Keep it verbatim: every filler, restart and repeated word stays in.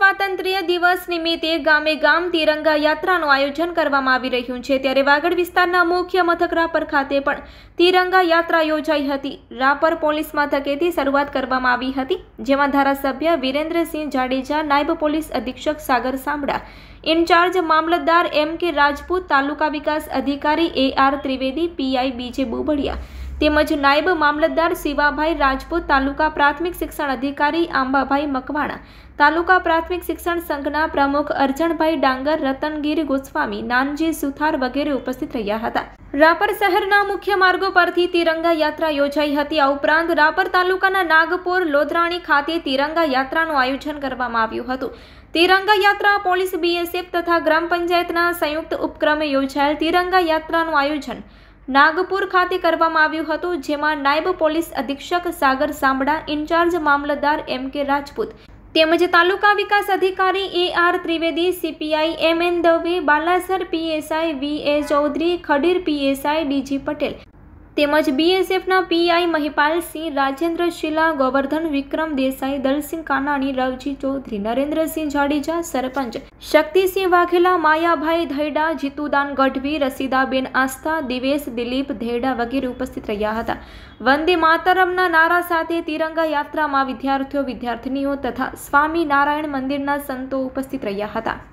સ્વાતંત્ર્ય દિવસ નિમિત્તે ગામે ગામ તિરંગા યાત્રાનું આયોજન કરવામાં આવી રહ્યું છે, ત્યારે વાગડ વિસ્તારના મુખ્ય મથક રાપર ખાતે પણ તિરંગા યાત્રા યોજાઈ હતી। રાપર પોલીસ મથકેથી શરૂઆત કરવામાં આવી હતી, જેમાં ધારાસભ્ય વિરેન્દ્રસિંહ જાડેજા, નાયબ પોલીસ અધિક્ષક સાગર સાંબડા, ઇન્ચાર્જ મામલતદાર એમ કે રાજપૂત, તાલુકા વિકાસ અધિકારી એ આર ત્રિવેદી, પીઆઈ બીજે બુબડિયા તેમજ નાયબ મામલતદાર શિવાભાઈ રાજપૂત, તાલુકા પ્રાથમિક શિક્ષણ અધિકારી આંબાભાઈ મકવાણા, તાલુકા પ્રાથમિક શિક્ષણ સંઘના પ્રમુખ અરજણભાઈ ડાંગર, રતનગીર ગોસ્વામી, નાનજી સુથાર વગેરે ઉપસ્થિત રહ્યા હતા। રાપર શહેરના મુખ્ય માર્ગો પરથી તિરંગા યાત્રા યોજાઈ હતી। આ ઉપરાંત રાપર તાલુકાના નાગપુર લોધરાણી ખાતે તિરંગા યાત્રાનું આયોજન કરવામાં આવ્યું હતું। તિરંગા યાત્રા પોલીસ, બીએસએફ તથા ગ્રામ પંચાયતના સંયુક્ત ઉપક્રમે યોજાયેલ તિરંગા યાત્રાનું આયોજન નાગપુર ખાતે કરવામાં આવ્યું હતું, જેમાં નાયબ પોલીસ અધિક્ષક સાગર સાંબડા, ઇન્ચાર્જ મામલતદાર એમ કે રાજપૂત તેમજ તાલુકા વિકાસ અધિકારી A R Trivedi, CPI M N Dave, Balasar PSI V A Chaudhary, Khadir PSI DG Patel તેમજ બીએસએફના પીઆઈ મહિપાલસિંહ, રાજેન્દ્ર શીલા, ગોવર્ધન વિક્રમ દેસાઈ, દલસિંહ કાનાણી, રવજી ચૌધરી, નરેન્દ્રસિંહ જાડેજા, સરપંચ શક્તિસિંહ વાઘેલા, માયાભાઈ ધૈડા, જીતુદાન ગઢવી, રસીદાબેન આસ્થા, દિવેશ દિલીપ ધૈડા વગેરે ઉપસ્થિત રહ્યા હતા। વંદે માતરમના નારા સાથે તિરંગા યાત્રામાં વિદ્યાર્થીઓ, વિદ્યાર્થિનીઓ તથા સ્વામી નારાયણ મંદિરના સંતો ઉપસ્થિત રહ્યા હતા।